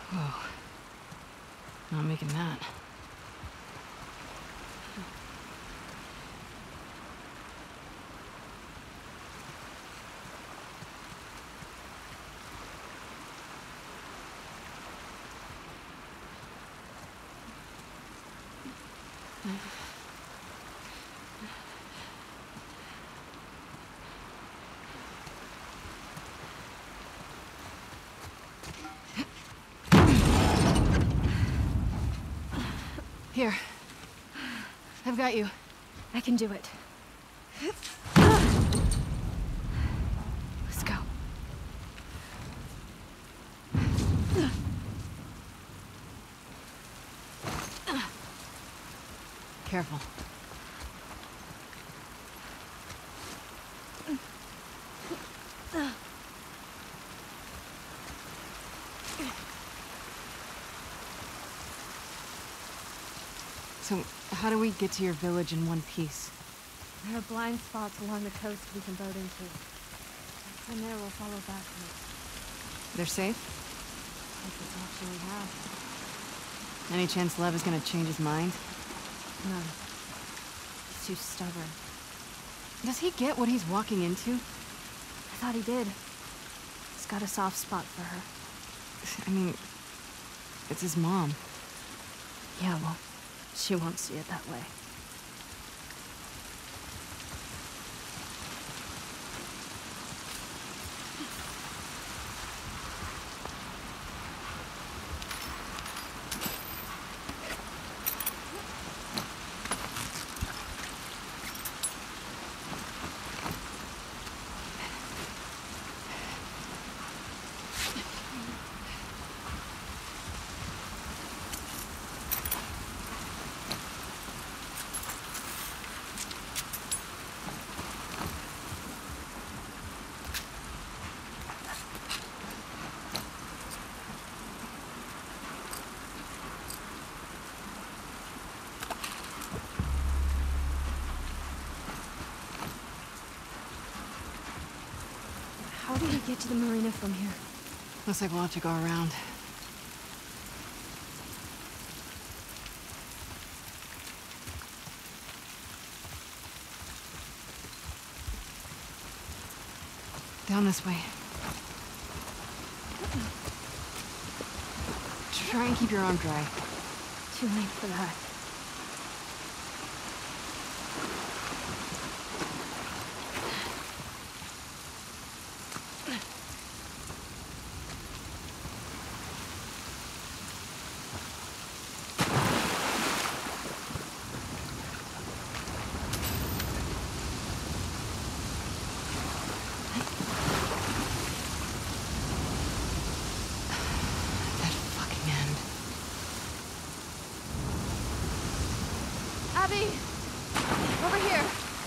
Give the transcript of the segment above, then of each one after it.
Whoa. Not making that. Here. I've got you. I can do it. Let's go. Careful. So, how do we get to your village in one piece? There are blind spots along the coast we can boat into. From there we'll follow backwards. They're safe? Like this option we have. Any chance Lev is gonna change his mind? None. He's too stubborn. Does he get what he's walking into? I thought he did. He's got a soft spot for her. I mean, it's his mom. Yeah, well, she won't see it that way. How do we get to the marina from here? Looks like we'll have to go around. Down this way. Try and keep your arm dry. Too late for that. That fucking end. Abby! Over here!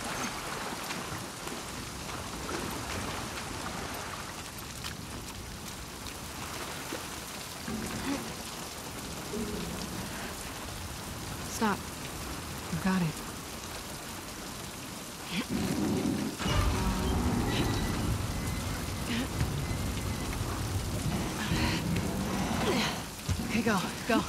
Stop. You got it. Okay, go, go.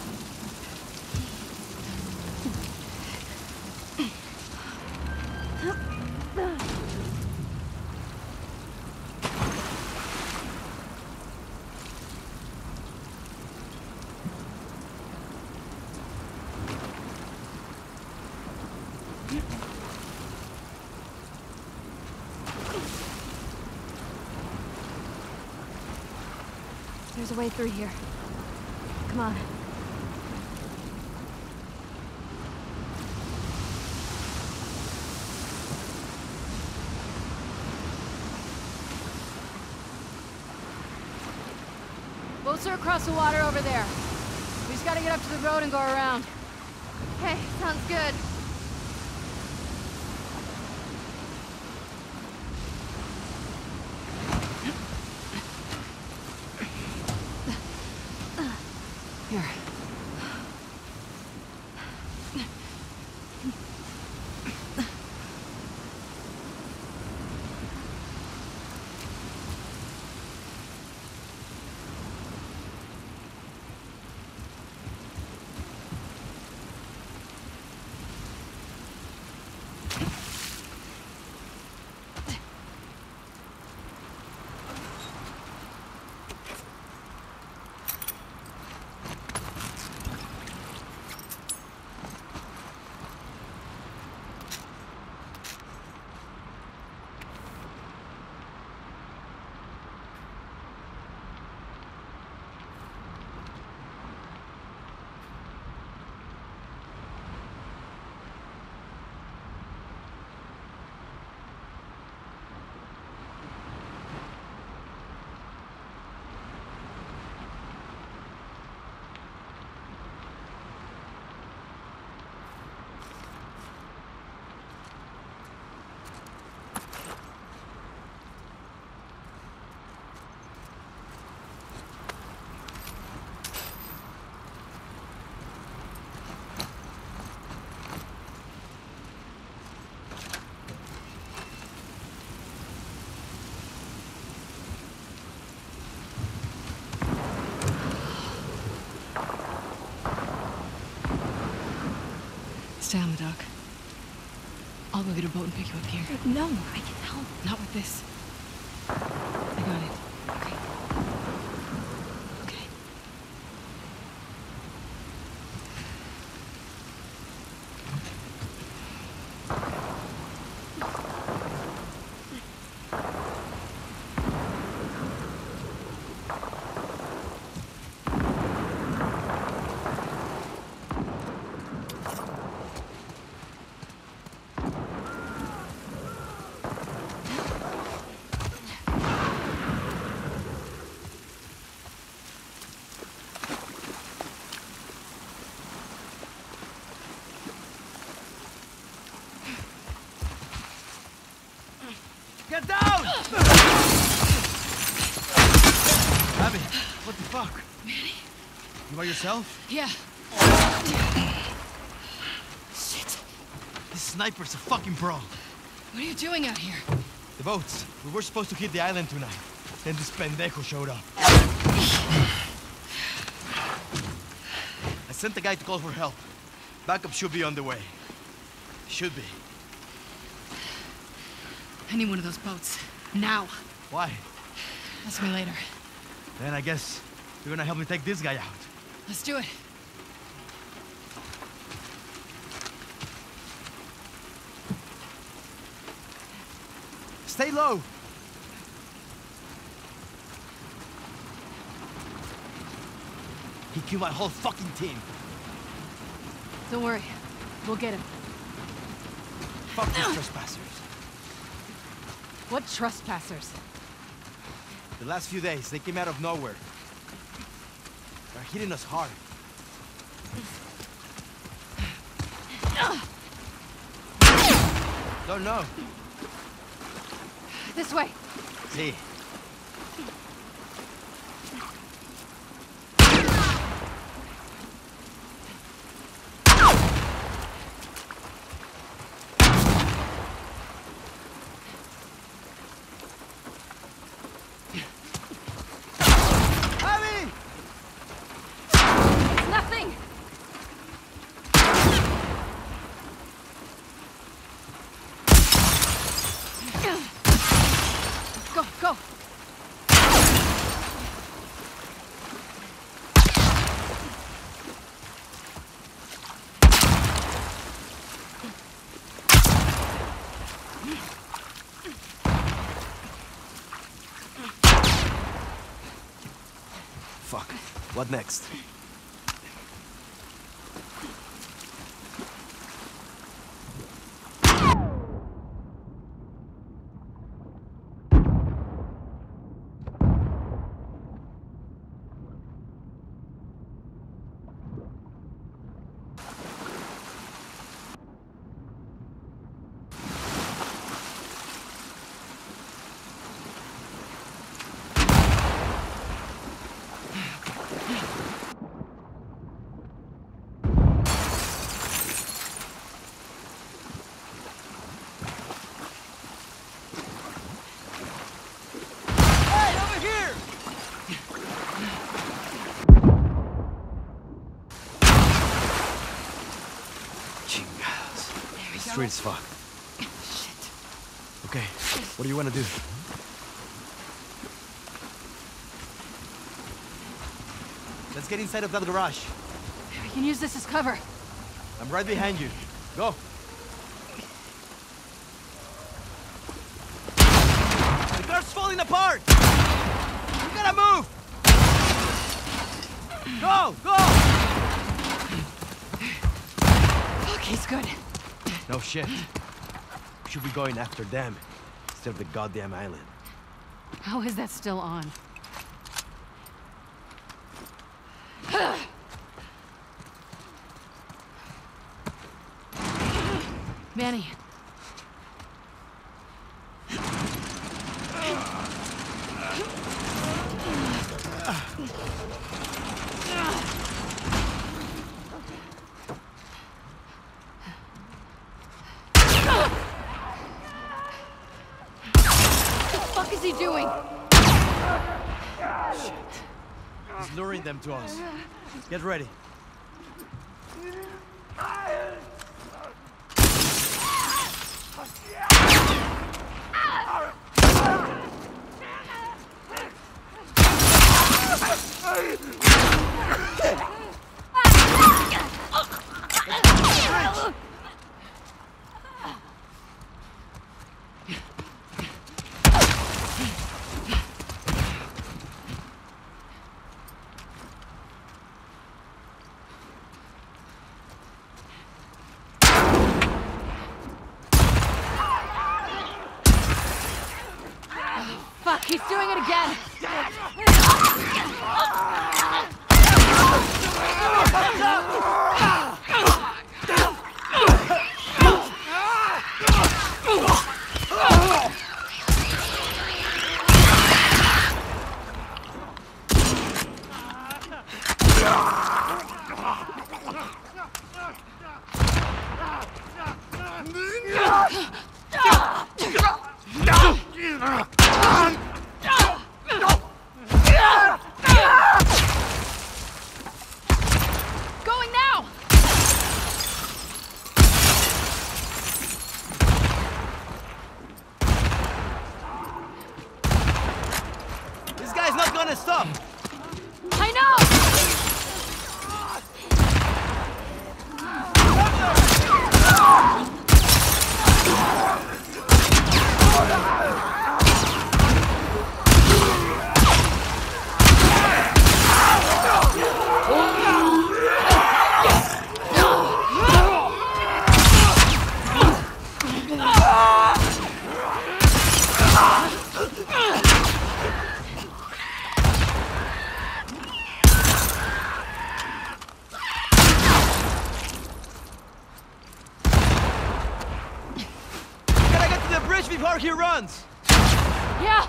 There's a way through here. Come on. Boats are across the water over there. We just gotta get up to the road and go around. Okay, sounds good. Here. Stay on the dock. I'll go get a boat and pick you up here. No, I can help. Not with this. I got it. Okay. Okay. Get down! Abby, what the fuck? Manny? You by yourself? Yeah. Shit. This sniper's a fucking pro. What are you doing out here? The boats. We were supposed to hit the island tonight. Then this pendejo showed up. I sent the guy to call for help. Backup should be on the way. Should be. I need one of those boats. Now. Why? Ask me later. Then I guess you're gonna help me take this guy out. Let's do it. Stay low! He killed my whole fucking team. Don't worry. We'll get him. Fuck these trespassers. What trespassers? The last few days, they came out of nowhere. They're hitting us hard. Don't know. This way. See. Nothing! Go, go! Fuck. What next? Street as fuck. Shit. Okay, what do you want to do? Let's get inside of that garage. We can use this as cover. I'm right behind you. Go. The car's falling apart! You gotta move! Go! Go! Fuck, he's good. No shit. We should be going after them instead of the goddamn island. How is that still on? Manny. What the fuck is he doing? Shit. He's luring them to us. Get ready. Fuck, he's doing it again! Going now! This guy's not gonna stop! I know! Gotta get to the bridge before he runs! Yeah!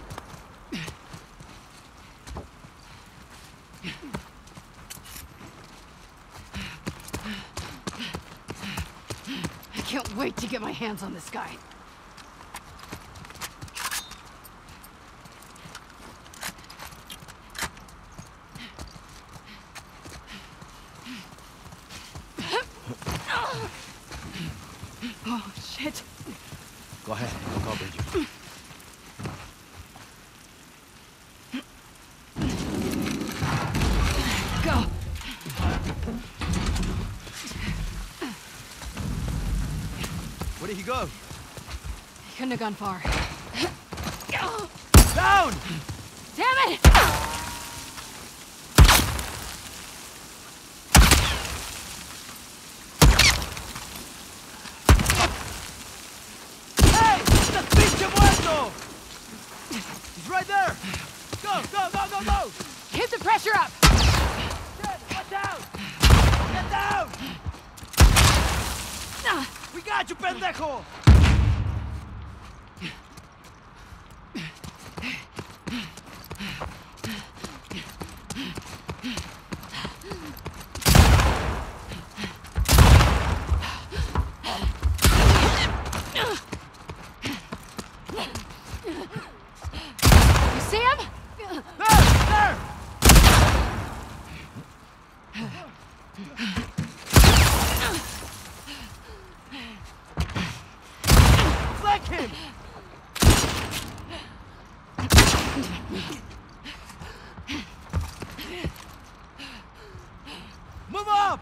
I can't wait to get my hands on this guy. Oh, shit. Go ahead, I'll cover you. Go! Where did he go? He couldn't have gone far. Down! Damn it! Hey! ¡Estás pinche muerto! He's right there! Go, go, go, go, go! Keep the pressure up! Shit, watch out! Get down! We got you, pendejo! You see him? There! There! Flank him! Move up!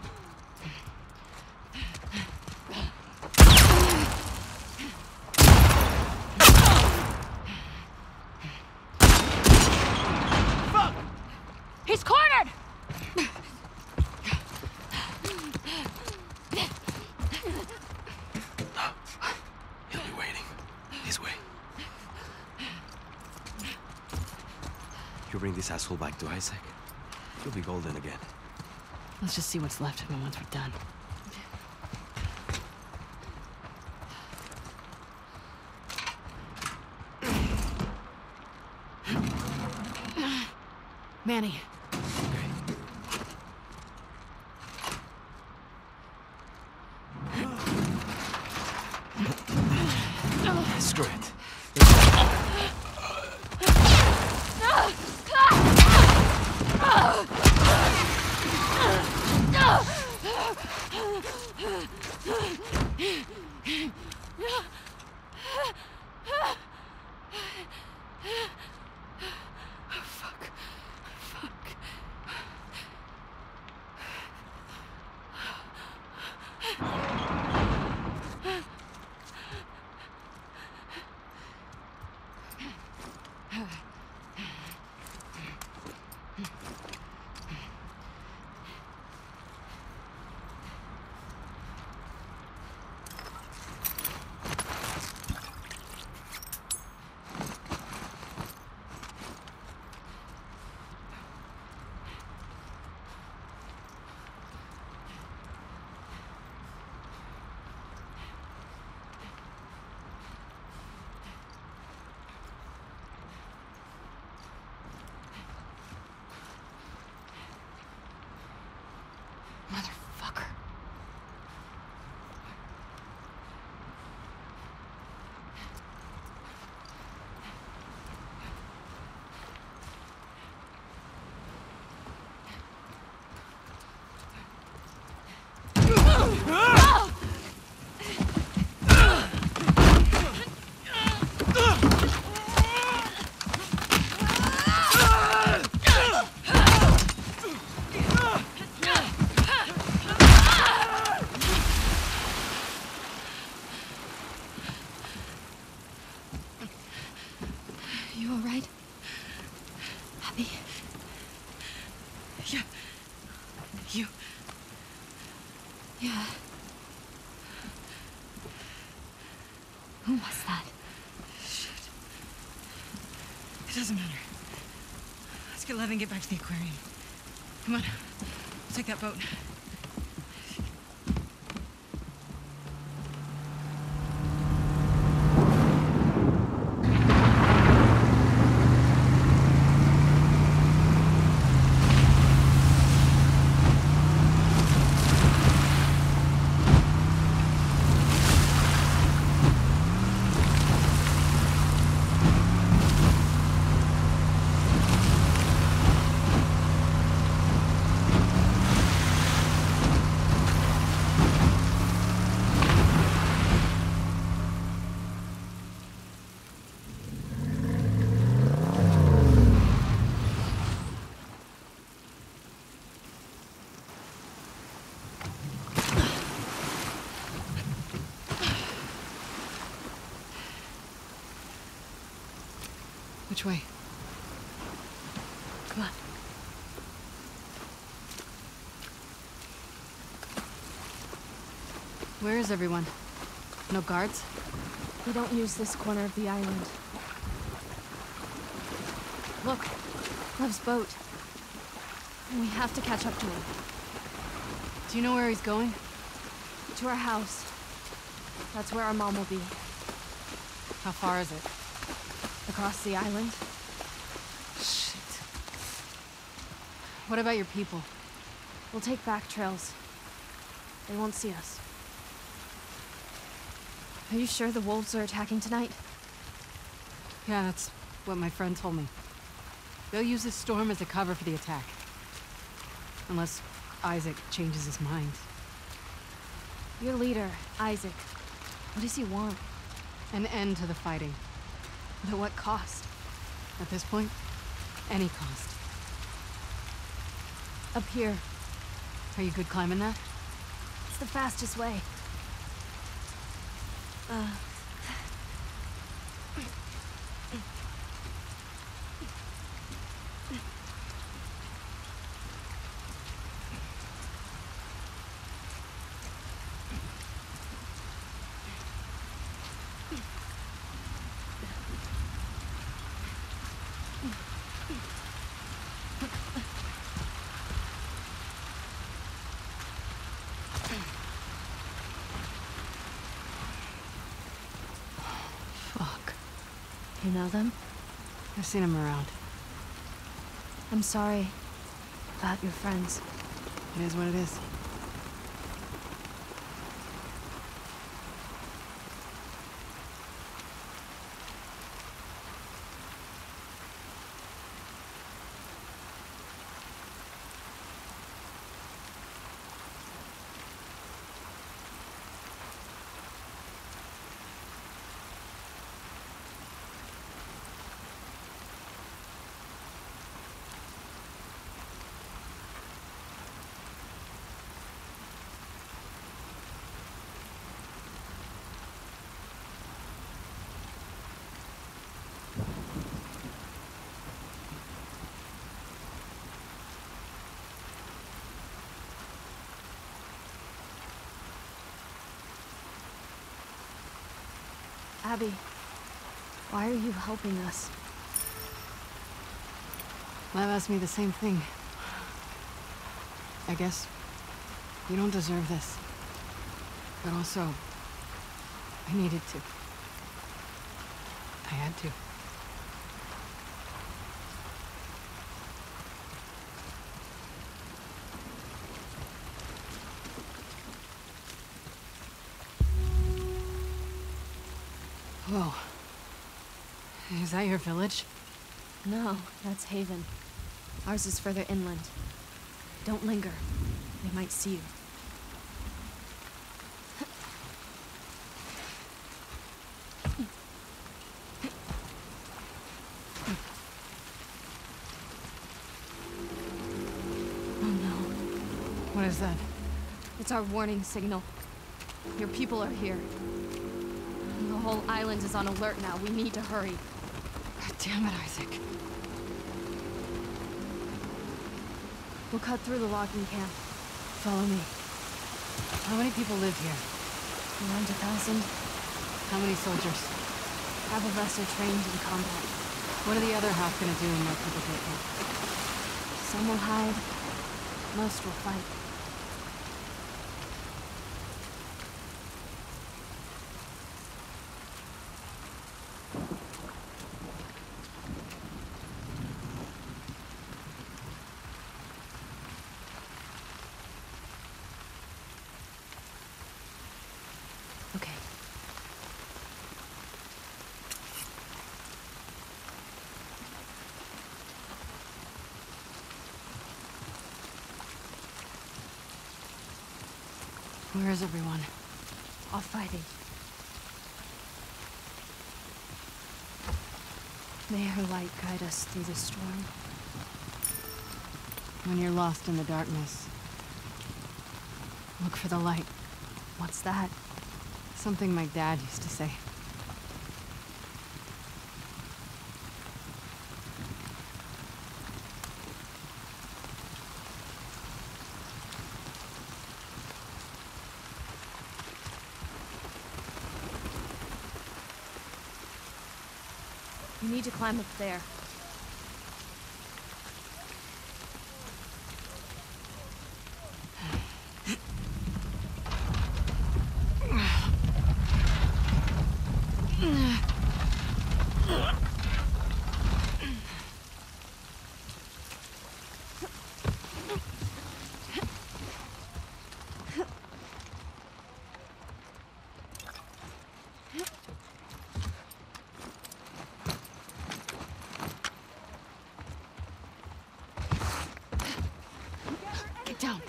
Fuck! He's cornered! He'll be waiting. This way. You bring this asshole back to Isaac, he'll be golden again. Let's just see what's left of him once we're done. Manny. Screw it. Motherfucker. You all right? Abby? Yeah. You. Yeah. Who was that? Shit. It doesn't matter. Let's get Lev and get back to the aquarium. Come on. We'll take that boat. Which way? Come on. Where is everyone? No guards? We don't use this corner of the island. Look, Lev's boat. We have to catch up to him. Do you know where he's going? To our house. That's where our mom will be. How far is it? Across the island. Shit. What about your people? We'll take back trails. They won't see us. Are you sure the wolves are attacking tonight? Yeah, that's what my friend told me. They'll use this storm as a cover for the attack. Unless Isaac changes his mind. Your leader, Isaac. What does he want? An end to the fighting. But at what cost? At this point, any cost. Up here. Are you good climbing that? It's the fastest way. Fuck. You know them? I've seen him around. I'm sorry about your friends. It is what it is. Abby, why are you helping us? Lev asked me the same thing. I guess you don't deserve this. But also, I needed to. I had to. Whoa. Is that your village? No, that's Haven. Ours is further inland. Don't linger. They might see you. Oh no. What is that? It's our warning signal. Your people are here. The whole island is on alert now. We need to hurry. God damn it, Isaac. We'll cut through the logging camp. Follow me. How many people live here? Around 1,000. How many soldiers? Half of us are trained in combat. What are the other half gonna do when my people get here? Some will hide. Most will fight. Okay. Where is everyone? All fighting. May her light guide us through the storm. When you're lost in the darkness, look for the light. What's that? Something my dad used to say. You need to climb up there. Get down!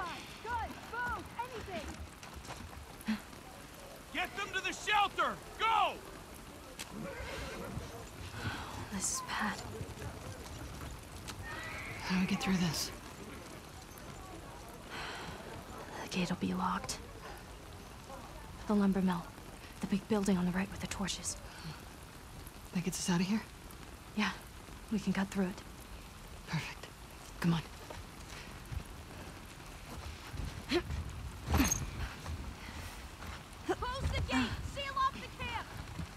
Get them to the shelter! Go! This is bad. How do we get through this? The gate will be locked. The lumber mill. The big building on the right with the torches. That gets us out of here? Yeah, we can cut through it. Perfect. Come on. Close the gate! Seal off the camp!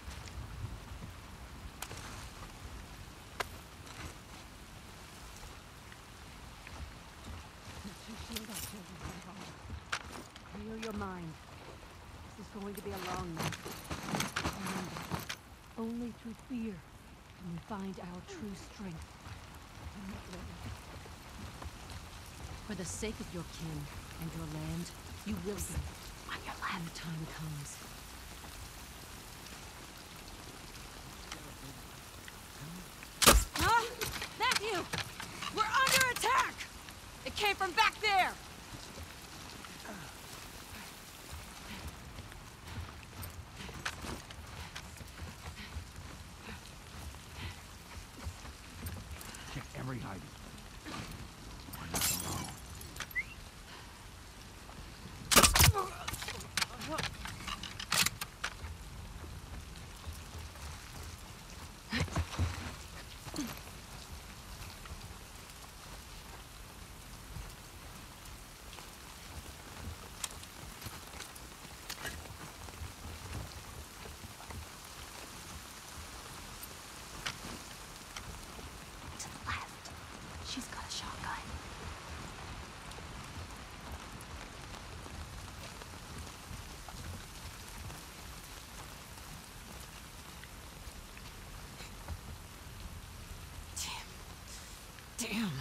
Clear your mind. This is going to be a long night. Remember, only through fear can we find our true strength. For the sake of your kin and your land, you will be on your land when the time comes. Huh? Matthew! We're under attack! It came from back there! Check every hiding. We're not alone. To the left. She's got a shotgun. Damn.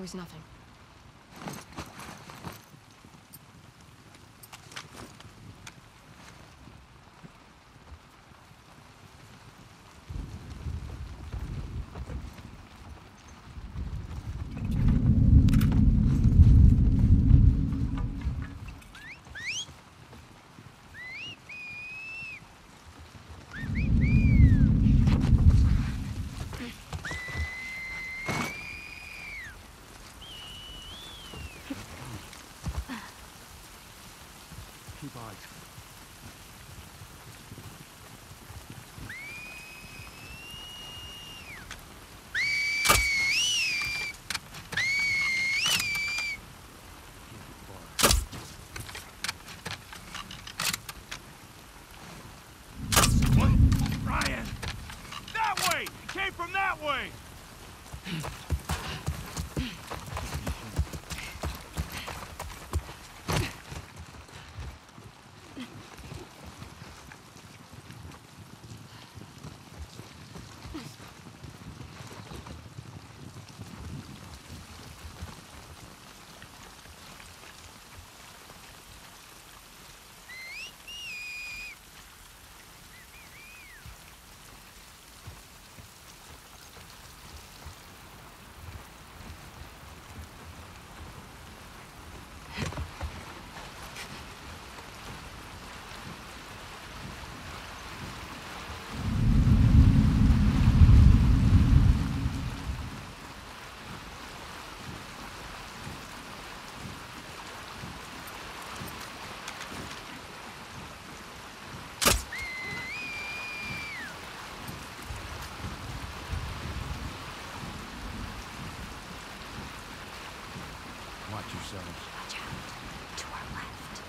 There's nothing. Keep eyes. Ryan! That way! It came from that way! Watch yourselves. Watch out. To our left.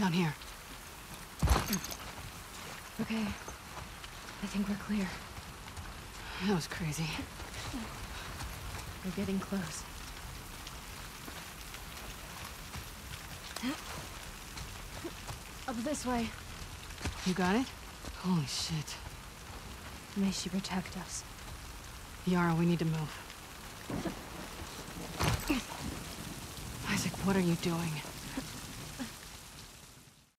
Down here. Okay. I think we're clear. That was crazy. We're getting close. Up this way. You got it? Holy shit. May she protect us. Yara, we need to move. Isaac, what are you doing?